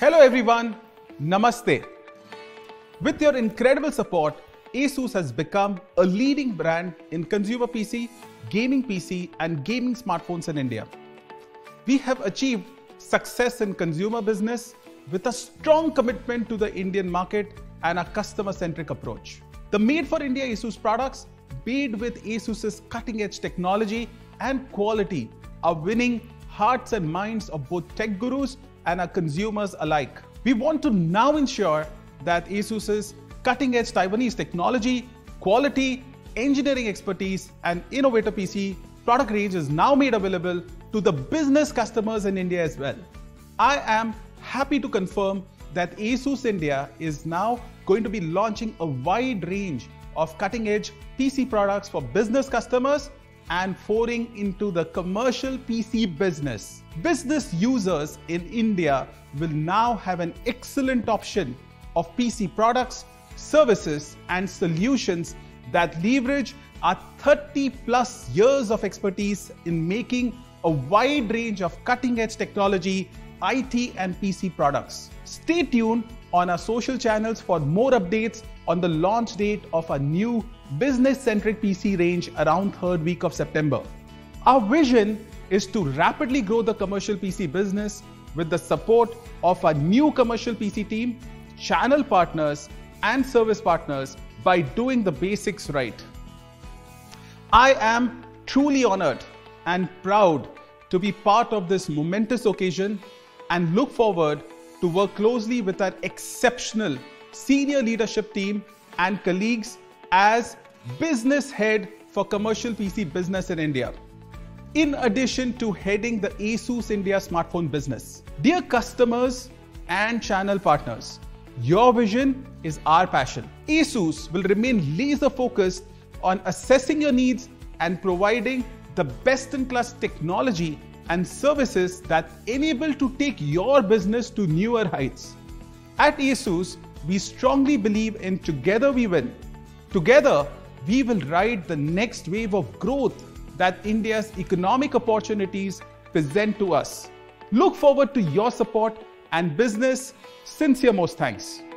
Hello everyone, Namaste. With your incredible support, ASUS has become a leading brand in consumer PC, gaming PC and gaming smartphones in India. We have achieved success in consumer business with a strong commitment to the Indian market and a customer-centric approach. The Made for India ASUS products, made with ASUS's cutting-edge technology and quality, are winning hearts and minds of both tech gurus and our consumers alike. We want to now ensure that ASUS's cutting-edge Taiwanese technology, quality, engineering expertise, and innovative PC product range is now made available to the business customers in India as well. I am happy to confirm that ASUS India is now going to be launching a wide range of cutting-edge PC products for business customers and foraying into the commercial PC business. Business users in India will now have an excellent option of PC products, services, and solutions that leverage our 30+ years of expertise in making a wide range of cutting-edge technology, IT, and PC products. Stay tuned on our social channels for more updates on the launch date of a new business-centric PC range around 3rd week of September. Our vision is to rapidly grow the commercial PC business with the support of a new commercial PC team, channel partners, and service partners by doing the basics right. I am truly honored and proud to be part of this momentous occasion and look forward to work closely with our exceptional senior leadership team and colleagues as business head for commercial PC business in India, in addition to heading the ASUS India smartphone business. Dear customers and channel partners, your vision is our passion. ASUS will remain laser focused on assessing your needs and providing the best-in-class technology and services that enable to take your business to newer heights. At ASUS, we strongly believe in Together We Win. Together, we will ride the next wave of growth that India's economic opportunities present to us. Look forward to your support and business. Sincere most thanks.